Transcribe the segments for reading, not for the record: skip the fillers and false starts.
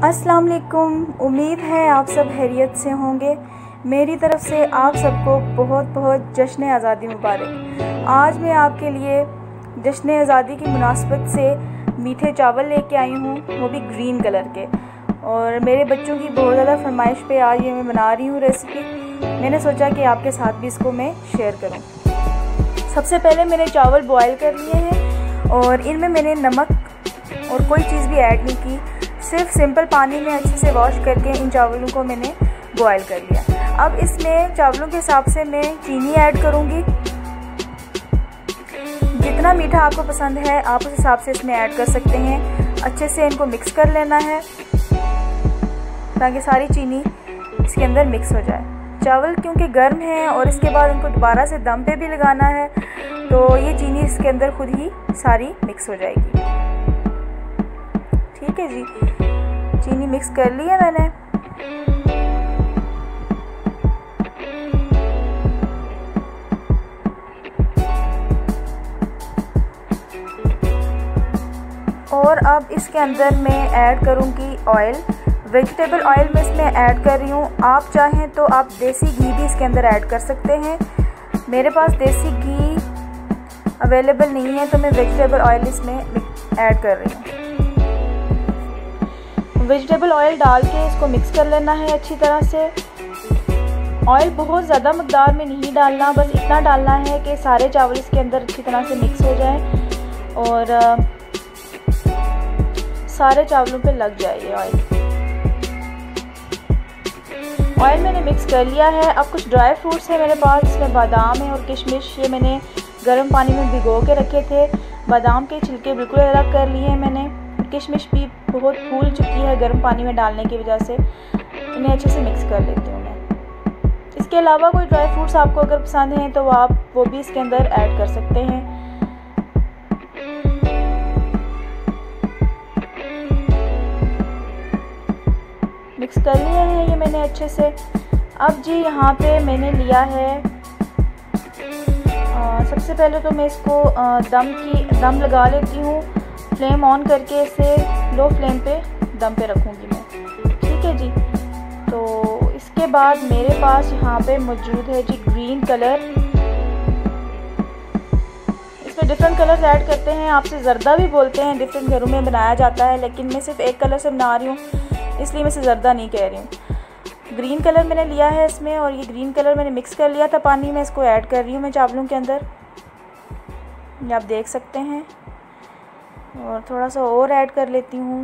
अस्सलाम वालेकुम। उम्मीद है आप सब खैरियत से होंगे। मेरी तरफ़ से आप सबको बहुत बहुत जश्न आज़ादी मुबारक। आज मैं आपके लिए जश्न आज़ादी की मुनासबत से मीठे चावल लेके आई हूँ, वो भी ग्रीन कलर के। और मेरे बच्चों की बहुत ज़्यादा फरमाइश पे आज ये मैं बना रही हूँ रेसिपी। मैंने सोचा कि आपके साथ भी इसको मैं शेयर करूँ। सबसे पहले मैंने चावल बॉयल कर लिए हैं और इनमें मैंने नमक और कोई चीज़ भी ऐड नहीं की, सिर्फ सिंपल पानी में अच्छे से वॉश करके इन चावलों को मैंने बॉयल कर लिया। अब इसमें चावलों के हिसाब से मैं चीनी ऐड करूँगी। जितना मीठा आपको पसंद है आप उस हिसाब से इसमें ऐड कर सकते हैं। अच्छे से इनको मिक्स कर लेना है ताकि सारी चीनी इसके अंदर मिक्स हो जाए। चावल क्योंकि गर्म है और इसके बाद इनको दोबारा से दम पे भी लगाना है, तो ये चीनी इसके अंदर खुद ही सारी मिक्स हो जाएगी। ठीक है जी, चीनी मिक्स कर ली है मैंने। और अब इसके अंदर मैं ऐड करूँगी ऑयल। वेजिटेबल ऑयल मैं इसमें ऐड कर रही हूँ। आप चाहें तो आप देसी घी भी इसके अंदर ऐड कर सकते हैं। मेरे पास देसी घी अवेलेबल नहीं है तो मैं वेजिटेबल ऑयल इसमें ऐड कर रही हूँ। वेजिटेबल ऑयल डाल के इसको मिक्स कर लेना है अच्छी तरह से। ऑयल बहुत ज़्यादा मकदार में नहीं डालना, बस इतना डालना है कि सारे चावल इसके अंदर अच्छी तरह से मिक्स हो जाएं और सारे चावलों पे लग जाए ये ऑयल। ऑयल मैंने मिक्स कर लिया है। अब कुछ ड्राई फ्रूट्स है मेरे पास, इसमें बादाम है और किशमिश। ये मैंने गर्म पानी में भिगो के रखे थे। बादाम के छिलके बिल्कुल अलग कर लिए हैं मैंने। किशमिश भी बहुत फूल चुकी है गर्म पानी में डालने की वजह से। इन्हें अच्छे से मिक्स कर लेती हूँ मैं। इसके अलावा कोई ड्राई फ्रूट्स आपको अगर पसंद हैं तो आप वो भी इसके अंदर ऐड कर सकते हैं। मिक्स कर लिया है ये मैंने अच्छे से। अब जी यहाँ पे मैंने लिया है सबसे पहले तो मैं इसको दम लगा लेती हूँ। फ्लेम ऑन करके इसे लो फ्लेम पे दम पे रखूँगी मैं। ठीक है जी। तो इसके बाद मेरे पास यहाँ पे मौजूद है जी ग्रीन कलर। इसमें डिफरेंट कलर्स ऐड करते हैं, आपसे ज़र्दा भी बोलते हैं, डिफरेंट घरों में बनाया जाता है, लेकिन मैं सिर्फ एक कलर से बना रही हूँ इसलिए मैं इसे ज़र्दा नहीं कह रही हूँ। ग्रीन कलर मैंने लिया है इसमें और ये ग्रीन कलर मैंने मिक्स कर लिया था पानी में। इसको ऐड कर रही हूँ मैं चावलों के अंदर, ये आप देख सकते हैं। और थोड़ा सा और ऐड कर लेती हूँ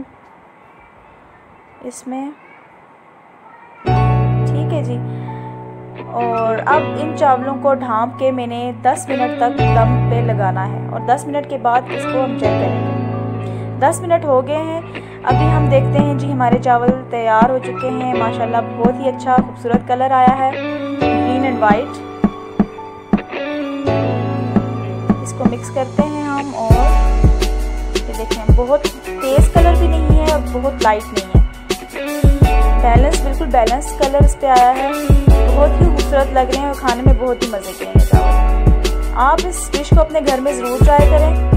इसमें। ठीक है जी। और अब इन चावलों को ढाँप के मैंने 10 मिनट तक दम पे लगाना है और 10 मिनट के बाद इसको हम चेक करेंगे। 10 मिनट हो गए हैं। अभी हम देखते हैं जी हमारे चावल तैयार हो चुके हैं। माशाल्लाह बहुत ही अच्छा खूबसूरत कलर आया है, ग्रीन एंड वाइट। इसको मिक्स करते हैं हम और ये देखें बहुत तेज़ कलर भी नहीं है और बहुत लाइट नहीं है, बैलेंस, बिल्कुल बैलेंस कलर इस पे आया है। बहुत ही खूबसूरत लग रहे हैं और खाने में बहुत ही मज़े के हैं चावल। आप इस डिश को अपने घर में ज़रूर ट्राई करें।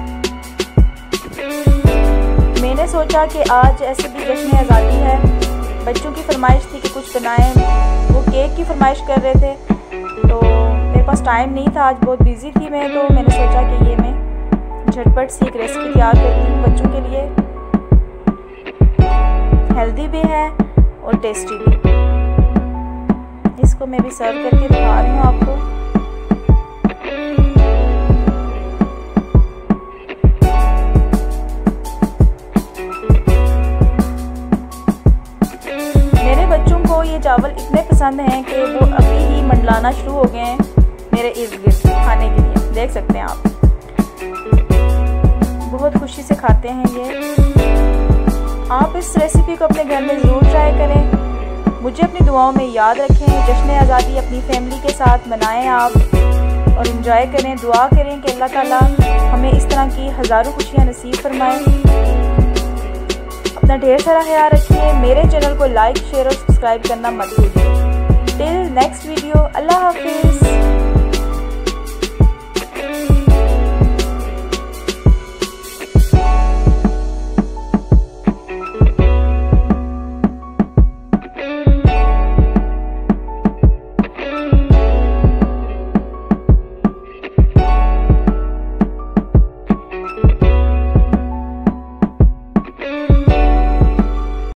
मैंने सोचा कि आज ऐसे भी जश्न आज़ादी है, बच्चों की फरमाइश थी कि कुछ बनाएं। वो केक की फरमाइश कर रहे थे तो मेरे पास टाइम नहीं था, आज बहुत बिज़ी थी मैं, तो मैंने सोचा कि ये मैं झटपट सी एक रेसिपी तैयार करती हूँ बच्चों के लिए। हेल्दी भी है और टेस्टी भी। इसको मैं भी सर्व करके दिखा रही हूँ आपको। मेरे बच्चों को ये चावल इतने पसंद हैं कि वो अभी ही मंडलाना शुरू हो गए हैं मेरे इर्द गिर्द खाने के लिए। देख सकते हैं आप, बहुत खुशी से खाते हैं ये। आप इस रेसिपी को अपने घर में ज़रूर ट्राई करें। मुझे अपनी दुआओं में याद रखें। जश्न आज़ादी अपनी फैमिली के साथ मनाएं आप और एंजॉय करें। दुआ करें कि अल्लाह ताला हमें इस तरह की हज़ारों खुशियाँ नसीब फरमाएं। अपना ढेर सारा ख्याल रखिए। मेरे चैनल को लाइक, शेयर और सब्सक्राइब करना मत भूलिए। टिल नेक्स्ट वीडियो, अल्लाह हाफिज़।